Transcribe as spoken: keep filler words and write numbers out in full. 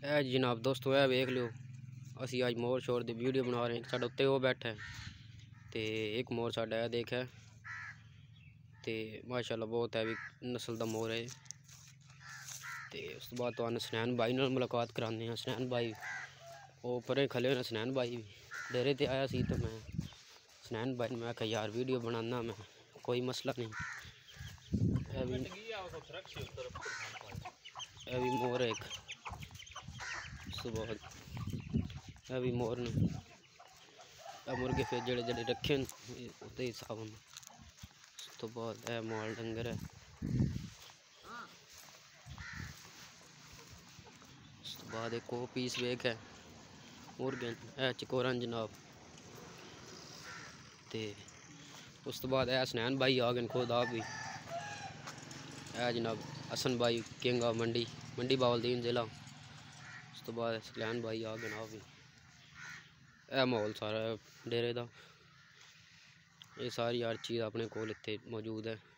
ए जनाब दोस्तों ए वेख लो असी अज मोर शोर की वीडियो बना रहे हैं। साढ़े उत्ते वो बैठा है तो एक मोर साढ़ा है देख है तो माशाल्लाह बहुत हैवी नस्ल का मोर है। तो उस तो बाद तो सनैन भाई नाल मुलाकात कराने हैं। सनैन भाई वो परे खले ने सनैन भाई डेरे ते आया सी तो मैं सनैन भाई मैं आख्या यार वीडियो बनाना मैं कोई मसला नहीं। ए भी मोर है एक सुबह ए भी मोर ने मुर्गे फिर जड़े जड़े रखे उसके हिसाब में उस तो बाद ए माल डंगर है। उस तो बाद एक वो पीस वेख है मुर्गे ए चकोरन जनाब। ते उस तो बाद ए सनैन भाई आ गए खुद आप भी ए जनाब हसन भाई किंग ऑफ मंडी मंडी बावलदीन जिला। उस तो बाद सनैन भाई आ गए आप भी ए माहौल सारा डेरे का ये सारी हर चीज़ अपने कोल इत्थे मौजूद है।